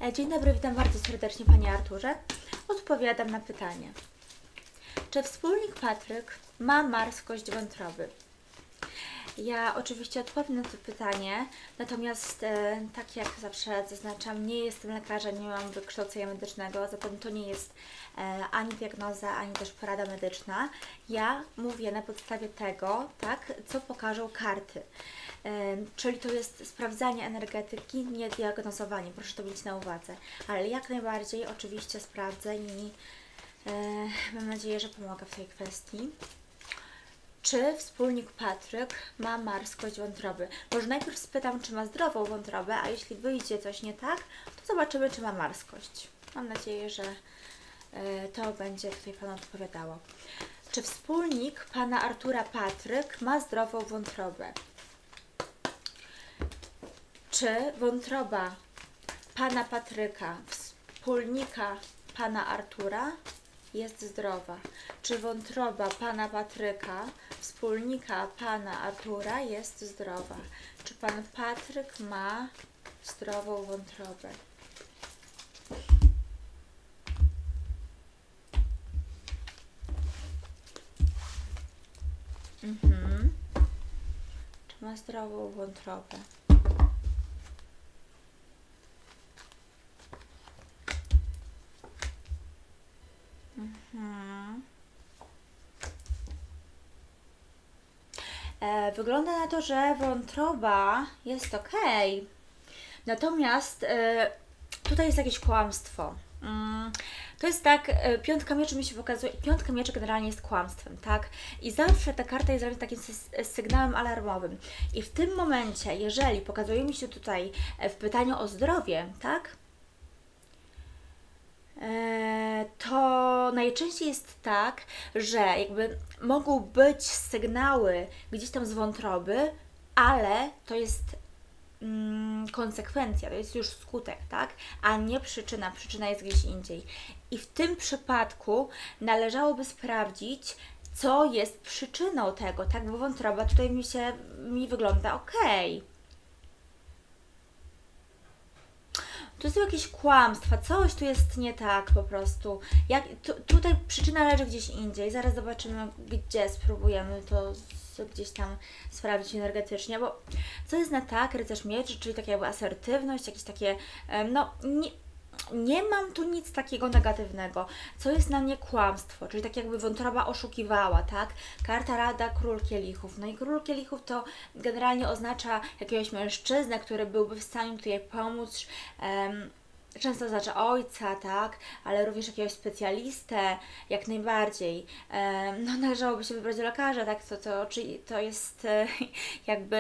Dzień dobry, witam bardzo serdecznie Panie Arturze. Odpowiadam na pytanie. Czy wspólnik Patryk ma marskość wątroby? Ja oczywiście odpowiem na to pytanie, natomiast tak jak zawsze zaznaczam, nie jestem lekarzem, nie mam wykształcenia medycznego, zatem to nie jest ani diagnoza, ani też porada medyczna. Ja mówię na podstawie tego, tak, co pokażą karty. Czyli to jest sprawdzanie energetyki, nie diagnozowanie, proszę to mieć na uwadze. Ale jak najbardziej oczywiście sprawdzę i mam nadzieję, że pomogę w tej kwestii. Czy wspólnik Patryk ma marskość wątroby? Może najpierw spytam, czy ma zdrową wątrobę, a jeśli wyjdzie coś nie tak, to zobaczymy, czy ma marskość. Mam nadzieję, że to będzie tutaj Panu odpowiadało. Czy wspólnik Pana Artura Patryk ma zdrową wątrobę? Czy wątroba Pana Patryka, wspólnika Pana Artura, jest zdrowa? Czy wątroba Pana Patryka, wspólnika Pana Artura, jest zdrowa? Czy Pan Patryk ma zdrową wątrobę? Czy ma zdrową wątrobę? Wygląda na to, że wątroba jest ok. Natomiast tutaj jest jakieś kłamstwo. To jest tak, piątka mieczy mi się pokazuje, piątka mieczy generalnie jest kłamstwem, tak? I zawsze ta karta jest takim sygnałem alarmowym. I w tym momencie, jeżeli pokazuje mi się tutaj w pytaniu o zdrowie, tak? To najczęściej jest tak, że jakby mogą być sygnały gdzieś tam z wątroby, ale to jest konsekwencja, to jest już skutek, tak? A nie przyczyna. Przyczyna jest gdzieś indziej. I w tym przypadku należałoby sprawdzić, co jest przyczyną tego, tak? Bo wątroba tutaj mi wygląda ok. Tu są jakieś kłamstwa, coś tu jest nie tak po prostu. Tutaj przyczyna leży gdzieś indziej. Zaraz zobaczymy, gdzie spróbujemy to gdzieś tam sprawdzić energetycznie, bo co jest na tak, rycerz mieczy, czyli taka jakby asertywność, jakieś takie, no nie mam tu nic takiego negatywnego. Co jest na mnie kłamstwo, czyli tak jakby wątroba oszukiwała, tak? Karta Rada, Król Kielichów. No i Król Kielichów to generalnie oznacza jakiegoś mężczyznę, który byłby w stanie tutaj pomóc. Często oznacza ojca, tak? Ale również jakiegoś specjalistę, jak najbardziej. No należałoby się wybrać do lekarza, tak? Czyli to jest jakby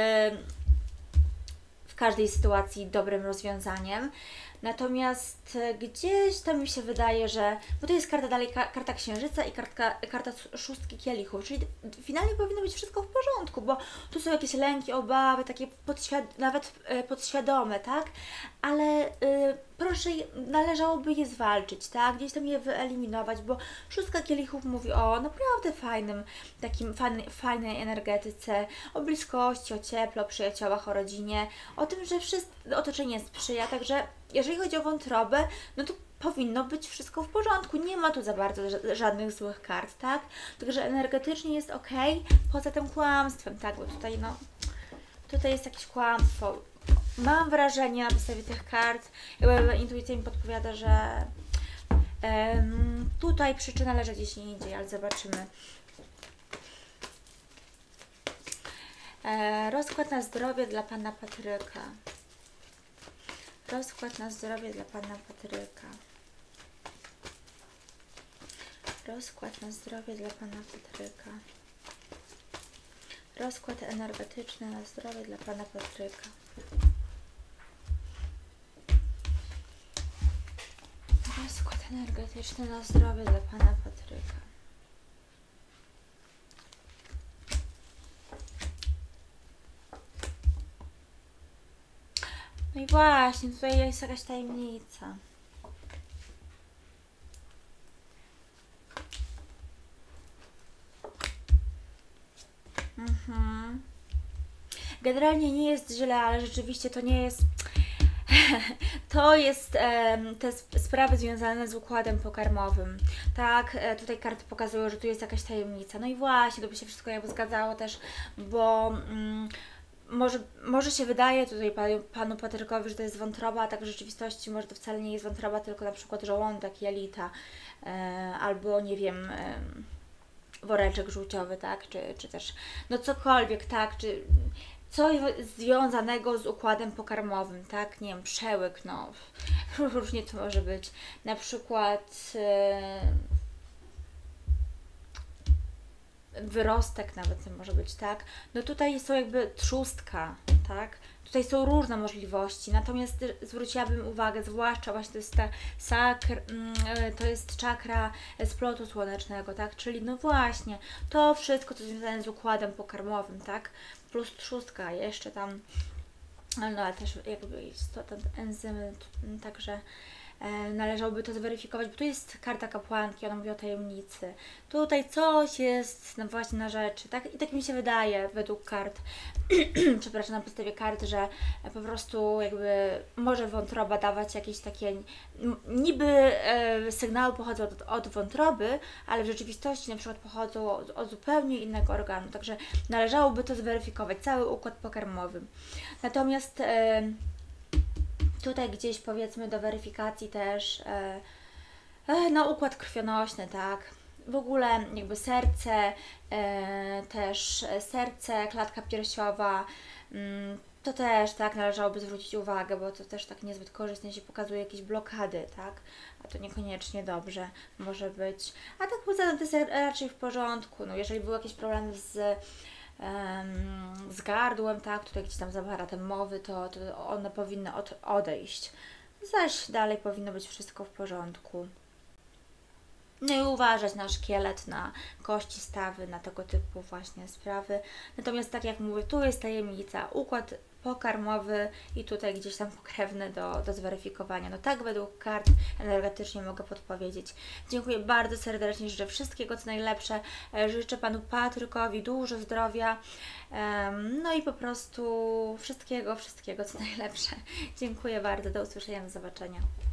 w każdej sytuacji dobrym rozwiązaniem. Natomiast gdzieś tam mi się wydaje, że, bo to jest karta dalej, karta księżyca i karta szóstki kielichów, czyli finalnie powinno być wszystko w porządku, bo tu są jakieś lęki, obawy, takie nawet podświadome, tak? Ale proszę, należałoby je zwalczyć, tak? Gdzieś tam je wyeliminować, bo szóstka kielichów mówi o naprawdę fajnej energetyce, o bliskości, o cieple, o przyjaciołach, o rodzinie, o tym, że otoczenie sprzyja, także jeżeli chodzi o wątrobę, no to powinno być wszystko w porządku, nie ma tu za bardzo żadnych złych kart, tak? Także energetycznie jest ok, poza tym kłamstwem, tak? Bo tutaj, no, tutaj jest jakieś kłamstwo. Mam wrażenie na podstawie tych kart, jakby intuicja mi podpowiada, że tutaj przyczyna leży gdzieś indziej, ale zobaczymy. Rozkład na zdrowie dla Pana Patryka. Rozkład na zdrowie dla Pana Patryka. Rozkład na zdrowie dla Pana Patryka. Rozkład energetyczny na zdrowie dla Pana Patryka. Rozkład energetyczny na zdrowie dla Pana Patryka. No i właśnie, tutaj jest jakaś tajemnica. Generalnie nie jest źle, ale rzeczywiście to nie jest to jest te sprawy związane z układem pokarmowym. Tak, tutaj karty pokazują, że tu jest jakaś tajemnica. No i właśnie, to by się wszystko jakby zgadzało też, bo może się wydaje tutaj panu Patrykowi, że to jest wątroba, a tak w rzeczywistości może to wcale nie jest wątroba, tylko na przykład żołądek, jelita, albo nie wiem, woreczek żółciowy, tak, czy też no cokolwiek, tak, czy coś związanego z układem pokarmowym, tak, nie wiem, przełyk, no różnie to może być, na przykład wyrostek nawet to może być, tak? No tutaj są jakby trzustka, tak? Tutaj są różne możliwości, natomiast zwróciłabym uwagę, zwłaszcza właśnie to jest to jest czakra splotu słonecznego, tak? Czyli no właśnie, to wszystko, co związane z układem pokarmowym, tak? Plus trzustka, jeszcze tam, no ale też jakby jest to ten enzymy, także należałoby to zweryfikować, bo tu jest karta kapłanki, ona mówi o tajemnicy. Tutaj coś jest no właśnie na rzeczy, tak? I tak mi się wydaje według kart, przepraszam, na podstawie kart, że po prostu jakby może wątroba dawać jakieś takie niby sygnały pochodzą od wątroby, ale w rzeczywistości na przykład pochodzą od zupełnie innego organu, także należałoby to zweryfikować, cały układ pokarmowy. Natomiast tutaj gdzieś powiedzmy do weryfikacji też no układ krwionośny, tak, w ogóle jakby serce, też serce, klatka piersiowa, to też tak należałoby zwrócić uwagę, bo to też tak niezbyt korzystnie się pokazuje jakieś blokady, tak, a to niekoniecznie dobrze może być, a tak poza tym to jest raczej w porządku, no jeżeli były jakieś problemy z gardłem, tak, tutaj gdzieś tam z aparatem mowy, to one powinny odejść, zaś dalej powinno być wszystko w porządku. No i uważać na szkielet, na kości, stawy, na tego typu właśnie sprawy. Natomiast tak jak mówię, tu jest tajemnica, układ pokarmowy i tutaj gdzieś tam pokrewny do zweryfikowania. No tak według kart energetycznie mogę podpowiedzieć. Dziękuję bardzo serdecznie, życzę wszystkiego co najlepsze. Życzę Panu Patrykowi dużo zdrowia. No i po prostu wszystkiego co najlepsze. Dziękuję bardzo, do usłyszenia, do zobaczenia.